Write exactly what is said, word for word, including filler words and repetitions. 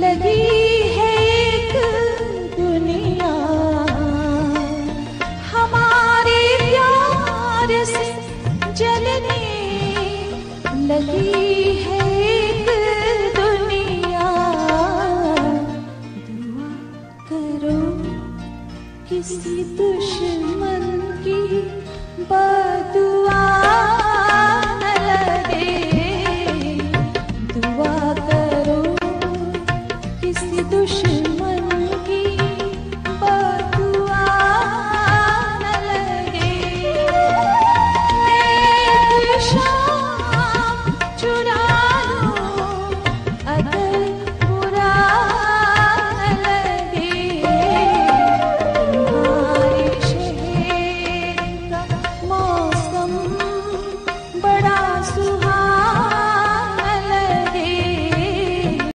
लगी है एक दुनिया, हमारे प्यार से जलने लगी है एक दुनिया। दुआ करो किसी दुश्मन की बदुआ।